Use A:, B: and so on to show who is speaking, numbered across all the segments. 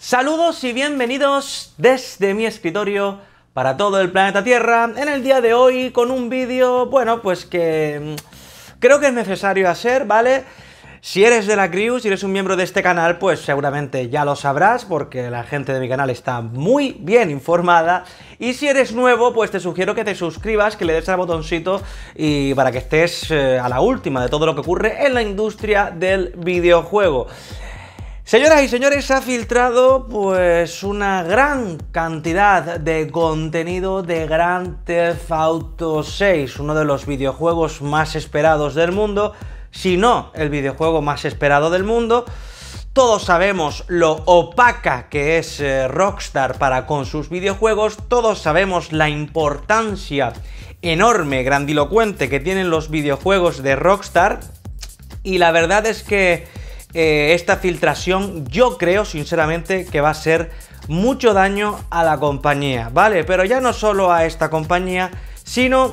A: Saludos y bienvenidos desde mi escritorio para todo el planeta Tierra en el día de hoy con un vídeo, bueno, pues que creo que es necesario hacer, ¿vale? Si eres de la crew, si eres un miembro de este canal, pues seguramente ya lo sabrás porque la gente de mi canal está muy bien informada. Y si eres nuevo, pues te sugiero que te suscribas, que le des al botoncito y para que estés a la última de todo lo que ocurre en la industria del videojuego. Señoras y señores, se ha filtrado pues una gran cantidad de contenido de Grand Theft Auto 6, uno de los videojuegos más esperados del mundo, si no el videojuego más esperado del mundo. Todos sabemos lo opaca que es Rockstar para con sus videojuegos, todos sabemos la importancia enorme, grandilocuente que tienen los videojuegos de Rockstar, y la verdad es que esta filtración yo creo sinceramente que va a hacer mucho daño a la compañía, ¿vale? Pero ya no solo a esta compañía, sino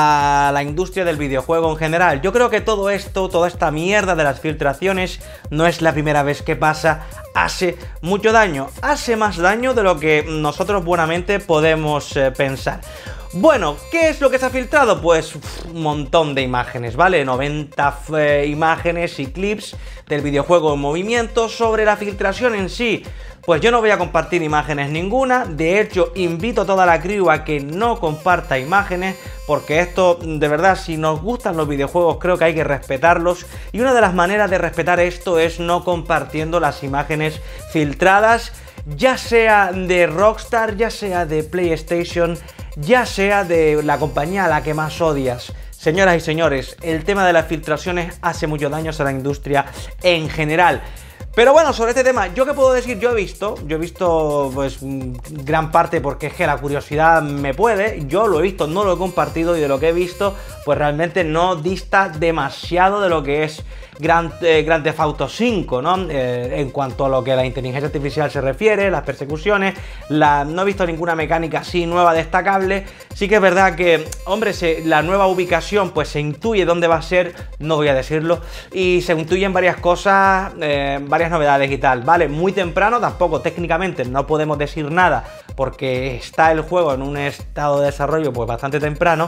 A: a la industria del videojuego en general. Yo creo que todo esto, toda esta mierda de las filtraciones, no es la primera vez que pasa, hace mucho daño, hace más daño de lo que nosotros buenamente podemos pensar. Bueno, ¿qué es lo que se ha filtrado? Pues un montón de imágenes, ¿vale? 90 imágenes y clips del videojuego en movimiento. Sobre la filtración en sí, pues yo no voy a compartir imágenes ninguna. De hecho, invito a toda la crew a que no comparta imágenes, porque esto, de verdad, si nos gustan los videojuegos, creo que hay que respetarlos. Y una de las maneras de respetar esto es no compartiendo las imágenes filtradas, ya sea de Rockstar, ya sea de PlayStation, ya sea de la compañía a la que más odias. Señoras y señores, el tema de las filtraciones hace mucho daño a la industria en general. Pero bueno, sobre este tema, ¿yo qué puedo decir? Yo he visto pues gran parte porque es que la curiosidad me puede. Yo lo he visto, no lo he compartido, y de lo que he visto, pues realmente no dista demasiado de lo que es Grand Theft Auto 5, ¿no? En cuanto a lo que a la inteligencia artificial se refiere, las persecuciones, no he visto ninguna mecánica así nueva destacable. Sí que es verdad que, hombre, la nueva ubicación pues se intuye dónde va a ser, no voy a decirlo, y se intuyen varias cosas, varias novedades y tal, ¿vale? Muy temprano, tampoco técnicamente no podemos decir nada porque está el juego en un estado de desarrollo pues bastante temprano.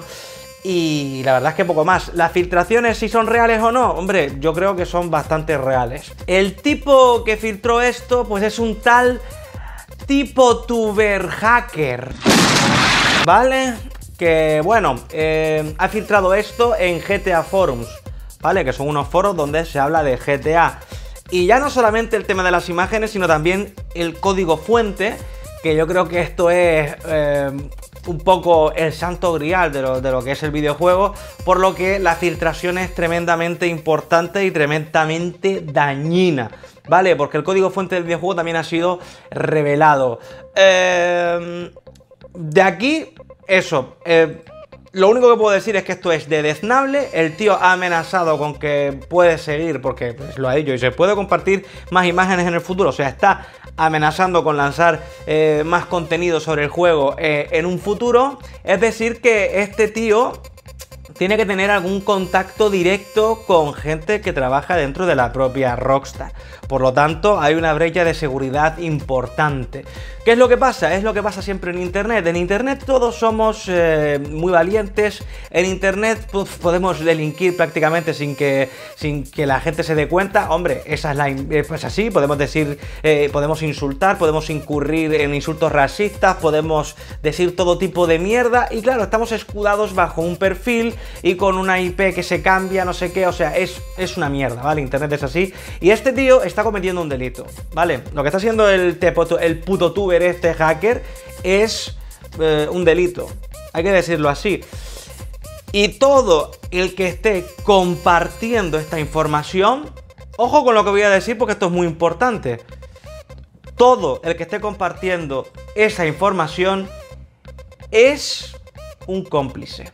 A: Y la verdad es que poco más. Las filtraciones, si son reales o no, hombre, yo creo que son bastante reales. El tipo que filtró esto, pues es un tal tipo tuber hacker, ¿vale? Que, bueno, ha filtrado esto en GTA Forums, ¿vale? Que son unos foros donde se habla de GTA. Y ya no solamente el tema de las imágenes, sino también el código fuente, que yo creo que esto es un poco el santo grial de lo que es el videojuego, por lo que la filtración es tremendamente importante y tremendamente dañina, ¿vale? Porque el código fuente del videojuego también ha sido revelado. De aquí, eso, lo único que puedo decir es que esto es deznable. El tío ha amenazado con que puede seguir, porque pues, lo ha dicho, y se puede compartir más imágenes en el futuro. O sea, está amenazando con lanzar más contenido sobre el juego en un futuro. Es decir, que este tío tiene que tener algún contacto directo con gente que trabaja dentro de la propia Rockstar. Por lo tanto, hay una brecha de seguridad importante. ¿Qué es lo que pasa? Es lo que pasa siempre en Internet. En Internet todos somos muy valientes. En Internet pues, podemos delinquir prácticamente sin que la gente se dé cuenta. Hombre, esa es pues así. Podemos decir, podemos insultar, podemos incurrir en insultos racistas, podemos decir todo tipo de mierda. Y claro, estamos escudados bajo un perfil y con una IP que se cambia, no sé qué. O sea, es una mierda, ¿vale? Internet es así. Y este tío está cometiendo un delito, ¿vale? Lo que está haciendo el puto tuber este hacker es un delito, hay que decirlo así. Y todo el que esté compartiendo esta información, ojo con lo que voy a decir porque esto es muy importante, todo el que esté compartiendo esa información es un cómplice.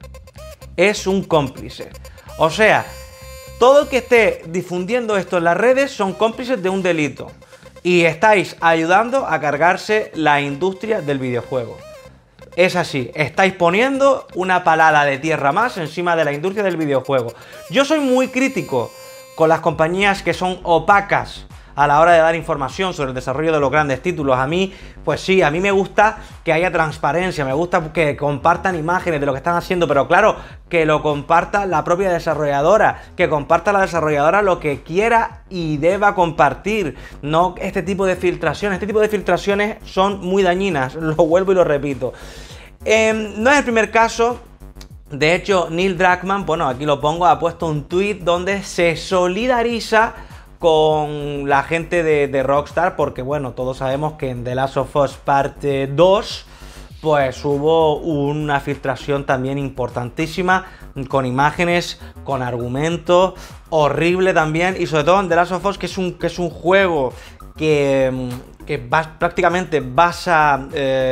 A: Es un cómplice. O sea, todo el que esté difundiendo esto en las redes son cómplices de un delito. Y estáis ayudando a cargarse la industria del videojuego. Es así, estáis poniendo una palada de tierra más encima de la industria del videojuego. Yo soy muy crítico con las compañías que son opacas a la hora de dar información sobre el desarrollo de los grandes títulos. A mí, pues sí, a mí me gusta que haya transparencia, me gusta que compartan imágenes de lo que están haciendo, pero claro, que lo comparta la propia desarrolladora, que comparta la desarrolladora lo que quiera y deba compartir, no este tipo de filtraciones. Este tipo de filtraciones son muy dañinas, lo vuelvo y lo repito. No es el primer caso. De hecho, Neil Druckmann, bueno, aquí lo pongo, ha puesto un tweet donde se solidariza con la gente de Rockstar, porque bueno, todos sabemos que en The Last of Us Parte 2 pues hubo una filtración también importantísima, con imágenes, con argumentos, horrible también, y sobre todo en The Last of Us, que es un juego que prácticamente basa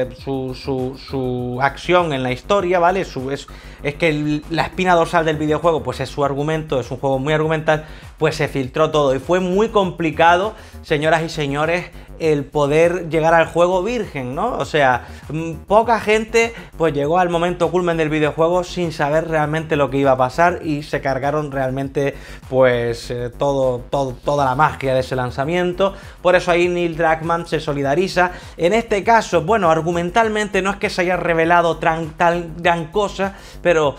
A: su acción en la historia, ¿vale? Es que la espina dorsal del videojuego pues es su argumento, es un juego muy argumental, pues se filtró todo y fue muy complicado, señoras y señores, el poder llegar al juego virgen, ¿no? O sea, poca gente pues llegó al momento culmen del videojuego sin saber realmente lo que iba a pasar y se cargaron realmente pues toda la magia de ese lanzamiento. Por eso ahí Neil Druckmann se solidariza. En este caso, bueno, argumentalmente no es que se haya revelado tal gran cosa, pero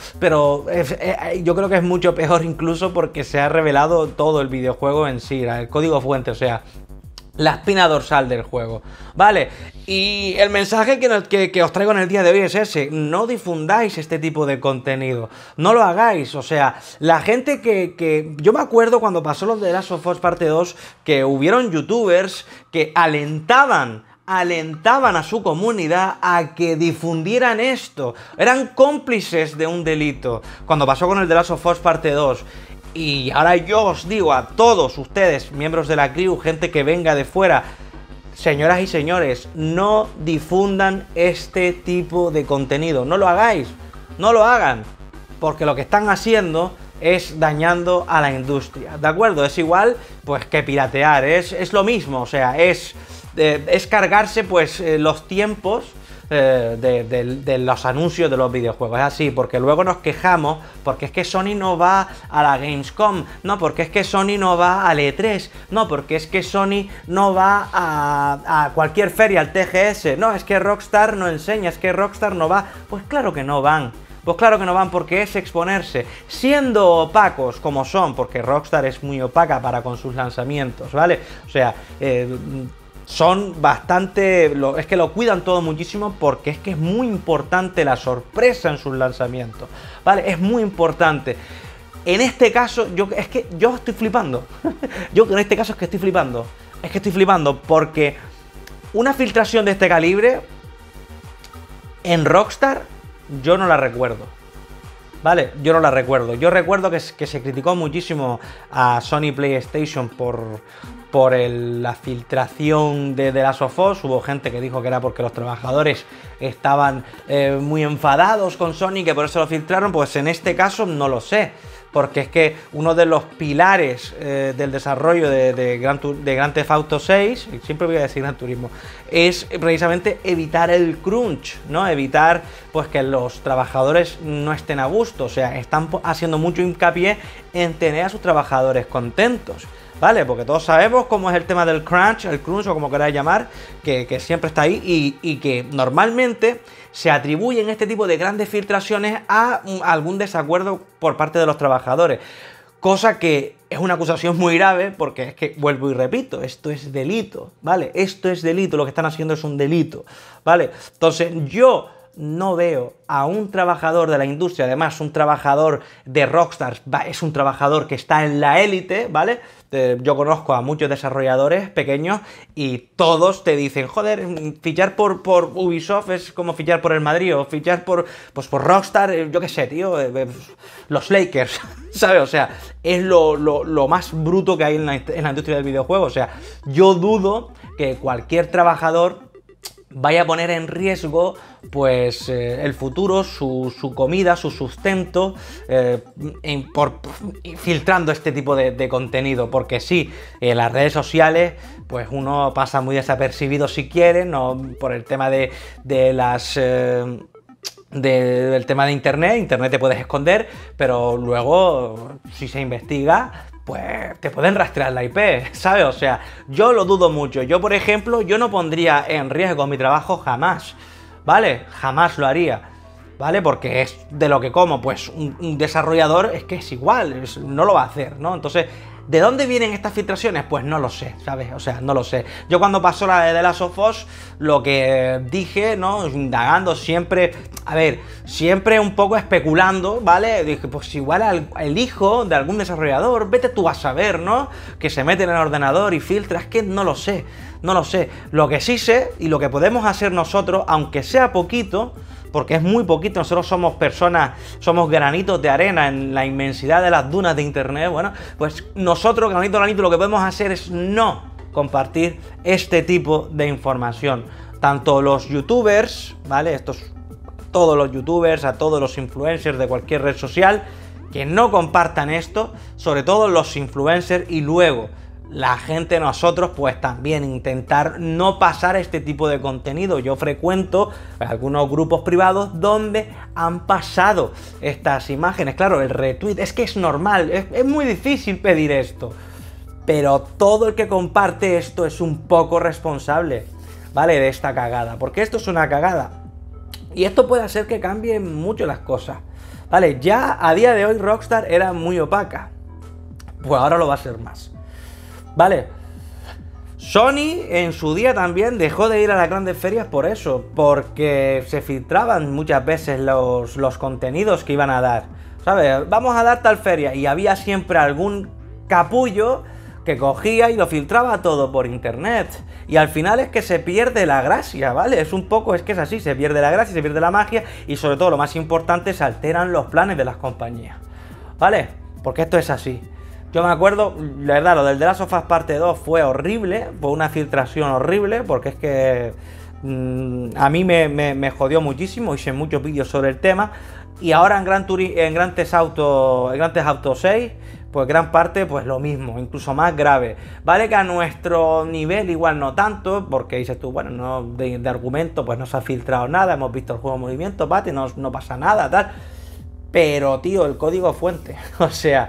A: yo creo que es mucho peor incluso porque se ha revelado todo el videojuego en sí, el código fuente, o sea, la espina dorsal del juego, ¿vale? Y el mensaje que os traigo en el día de hoy es ese: no difundáis este tipo de contenido, no lo hagáis. O sea, la gente yo me acuerdo cuando pasó los de Last of Us Parte 2, que hubieron youtubers que alentaban a su comunidad a que difundieran esto, eran cómplices de un delito, cuando pasó con el de Last of Us Parte 2. Y ahora yo os digo a todos ustedes, miembros de la crew, gente que venga de fuera, señoras y señores, no difundan este tipo de contenido, no lo hagáis, no lo hagan, porque lo que están haciendo es dañando a la industria, ¿de acuerdo? Es igual pues que piratear, es lo mismo, o sea, es cargarse pues los tiempos de los anuncios de los videojuegos. Es así, porque luego nos quejamos porque es que Sony no va a la Gamescom, no, porque es que Sony no va al E3, no, porque es que Sony no va a cualquier feria, al TGS, no, es que Rockstar no enseña, es que Rockstar no va. Pues claro que no van. Pues claro que no van, porque es exponerse, siendo opacos como son, porque Rockstar es muy opaca para con sus lanzamientos, ¿vale? O sea, son bastante, es que lo cuidan todo muchísimo, porque es que es muy importante la sorpresa en sus lanzamientos, ¿vale? Es muy importante. En este caso, yo estoy flipando. Yo en este caso es que estoy flipando, porque una filtración de este calibre en Rockstar yo no la recuerdo, ¿vale? Yo no la recuerdo. Yo recuerdo que se criticó muchísimo a Sony PlayStation por la filtración de The Last of Us. Hubo gente que dijo que era porque los trabajadores estaban muy enfadados con Sony, que por eso lo filtraron. Pues en este caso no lo sé, porque es que uno de los pilares del desarrollo de Grand Theft Auto 6, siempre voy a decir Gran Turismo, es precisamente evitar el crunch, ¿no? Evitar pues que los trabajadores no estén a gusto. O sea, están haciendo mucho hincapié en tener a sus trabajadores contentos, ¿vale? Porque todos sabemos cómo es el tema del crunch, el crunch o como queráis llamar, que siempre está ahí y que normalmente se atribuyen este tipo de grandes filtraciones a algún desacuerdo por parte de los trabajadores. Cosa que es una acusación muy grave, porque es que, vuelvo y repito, esto es delito, ¿vale? Esto es delito, lo que están haciendo es un delito, ¿vale? Entonces yo no veo a un trabajador de la industria, además un trabajador de Rockstar, es un trabajador que está en la élite, ¿vale? Yo conozco a muchos desarrolladores pequeños y todos te dicen, joder, fichar por Ubisoft es como fichar por el Madrid, o fichar por Rockstar, yo qué sé, tío, los Lakers, ¿sabes? O sea, es lo más bruto que hay en la industria del videojuego. O sea, yo dudo que cualquier trabajador vaya a poner en riesgo pues el futuro, su comida, su sustento, filtrando este tipo de contenido, porque sí, en las redes sociales pues uno pasa muy desapercibido si quiere, no por el tema del tema de internet te puedes esconder, pero luego si se investiga pues te pueden rastrear la IP, ¿sabes? O sea, yo lo dudo mucho. Yo, por ejemplo, yo no pondría en riesgo mi trabajo jamás, ¿vale? Jamás lo haría, ¿vale? Porque es de lo que como, pues un desarrollador es que es igual, no lo va a hacer, ¿no? Entonces, ¿de dónde vienen estas filtraciones? Pues no lo sé, ¿sabes? O sea, no lo sé. Yo cuando pasó la de The Last of Us, lo que dije, ¿no? Indagando siempre, a ver, siempre un poco especulando, ¿vale? Dije, pues igual el hijo de algún desarrollador, vete tú a saber, ¿no? Que se mete en el ordenador y filtra, es que no lo sé, no lo sé. Lo que sí sé y lo que podemos hacer nosotros, aunque sea poquito, porque es muy poquito, nosotros somos personas, somos granitos de arena en la inmensidad de las dunas de internet, bueno, pues nosotros, granito a granito, lo que podemos hacer es no compartir este tipo de información. Tanto los youtubers, ¿vale? Todos los youtubers, a todos los influencers de cualquier red social, que no compartan esto, sobre todo los influencers, y luego la gente, nosotros, pues también intentar no pasar este tipo de contenido. Yo frecuento algunos grupos privados donde han pasado estas imágenes. Claro, el retweet, es que es normal, es muy difícil pedir esto, pero todo el que comparte esto es un poco responsable, ¿vale? De esta cagada, porque esto es una cagada. Y esto puede hacer que cambien mucho las cosas, ¿vale? Ya a día de hoy Rockstar era muy opaca, pues ahora lo va a ser más. Vale, Sony en su día también dejó de ir a las grandes ferias por eso, porque se filtraban muchas veces los contenidos que iban a dar, ¿sabes? Vamos a dar tal feria y había siempre algún capullo que cogía y lo filtraba todo por internet. Y al final es que se pierde la gracia, ¿vale? Es un poco, es que es así, se pierde la gracia, se pierde la magia y sobre todo lo más importante, se alteran los planes de las compañías, ¿vale? Porque esto es así. Yo me acuerdo, la verdad, lo del The Last of Us Parte 2 fue horrible, fue una filtración horrible, porque es que a mí me jodió muchísimo, hice muchos vídeos sobre el tema, y ahora en Grand Theft Auto 6, pues gran parte, pues lo mismo, incluso más grave. Vale que a nuestro nivel igual no tanto, porque dices tú, bueno, no de argumento, pues no se ha filtrado nada, hemos visto el juego en movimiento, pate, no pasa nada, tal, pero tío, el código fuente, o sea...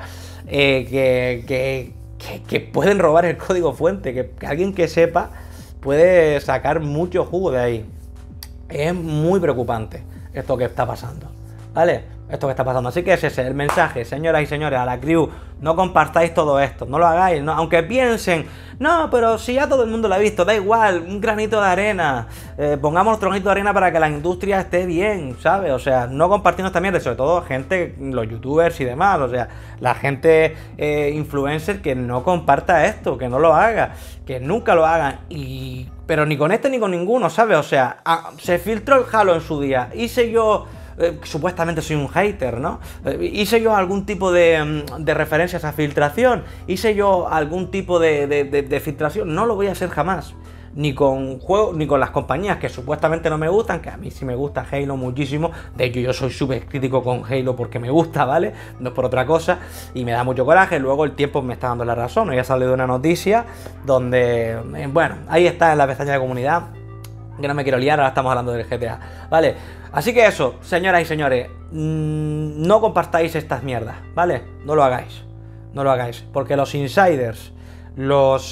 A: que pueden robar el código fuente, que alguien que sepa puede sacar mucho jugo de ahí. Es muy preocupante esto que está pasando, ¿vale? Esto que está pasando. Así que ese es el mensaje, señoras y señores, a la crew. No compartáis todo esto, no lo hagáis, ¿no? Aunque piensen, no, pero si ya todo el mundo lo ha visto, da igual, un granito de arena, pongamos otro granito de arena para que la industria esté bien, ¿sabes? O sea, no compartiendo esta mierda, sobre todo gente, los youtubers y demás, o sea, la gente influencer que no comparta esto, que no lo haga, que nunca lo hagan, pero ni con este ni con ninguno, ¿sabes? O sea, se filtró el Halo en su día, hice yo... supuestamente soy un hater, ¿no? Hice yo algún tipo de referencia a esa filtración, hice yo algún tipo de filtración, no lo voy a hacer jamás. Ni con juegos, ni con las compañías que supuestamente no me gustan, que a mí sí me gusta Halo muchísimo. De hecho, yo soy súper crítico con Halo porque me gusta, ¿vale? No es por otra cosa, y me da mucho coraje. Luego el tiempo me está dando la razón. Hoy ha salido una noticia donde, bueno, ahí está en la pestaña de comunidad, que no me quiero liar, ahora estamos hablando del GTA, ¿vale? Así que eso, señoras y señores, no compartáis estas mierdas, ¿vale? No lo hagáis, no lo hagáis, porque los insiders, los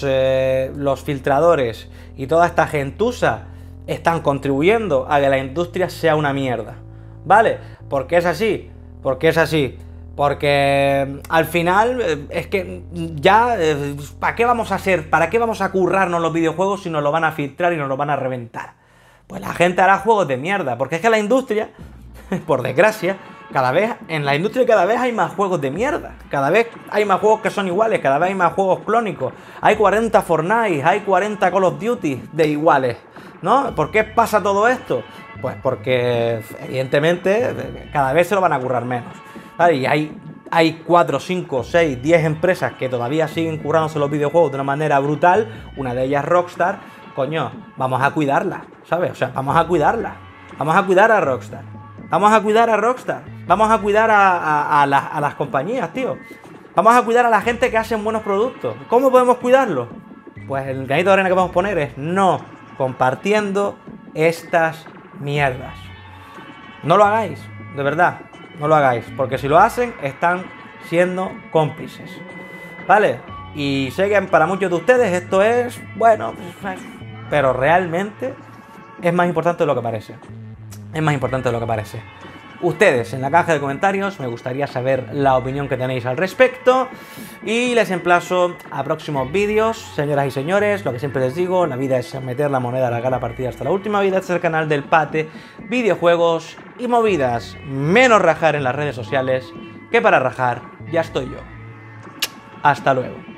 A: filtradores y toda esta gentuza están contribuyendo a que la industria sea una mierda, ¿vale? Porque es así, porque es así. Porque al final es que ya, ¿para qué vamos a hacer? ¿Para qué vamos a currarnos los videojuegos si nos lo van a filtrar y nos lo van a reventar? Pues la gente hará juegos de mierda, porque es que la industria, por desgracia, en la industria cada vez hay más juegos de mierda. Cada vez hay más juegos que son iguales, cada vez hay más juegos clónicos. Hay 40 Fortnite, hay 40 Call of Duty de iguales, ¿no? ¿Por qué pasa todo esto? Pues porque, evidentemente, cada vez se lo van a currar menos. ¿Vale? Y hay 4, 5, 6, 10 empresas que todavía siguen currándose los videojuegos de una manera brutal. Una de ellas Rockstar. Coño, vamos a cuidarla, ¿sabes? O sea, vamos a cuidarla. Vamos a cuidar a Rockstar. Vamos a cuidar a Rockstar. Vamos a cuidar a las compañías, tío. Vamos a cuidar a la gente que hacen buenos productos. ¿Cómo podemos cuidarlo? Pues el granito de arena que podemos poner es no compartiendo estas mierdas. No lo hagáis, de verdad. No lo hagáis, porque si lo hacen, están siendo cómplices. ¿vale? Y sé que para muchos de ustedes esto es, bueno, pero realmente es más importante de lo que parece. Es más importante de lo que parece. Ustedes, en la caja de comentarios, me gustaría saber la opinión que tenéis al respecto. Y les emplazo a próximos vídeos, señoras y señores. Lo que siempre les digo, la vida es meter la moneda, alargar la partida hasta la última vida. Este es el canal del Pate, videojuegos y movidas. Menos rajar en las redes sociales, que para rajar ya estoy yo. Hasta luego.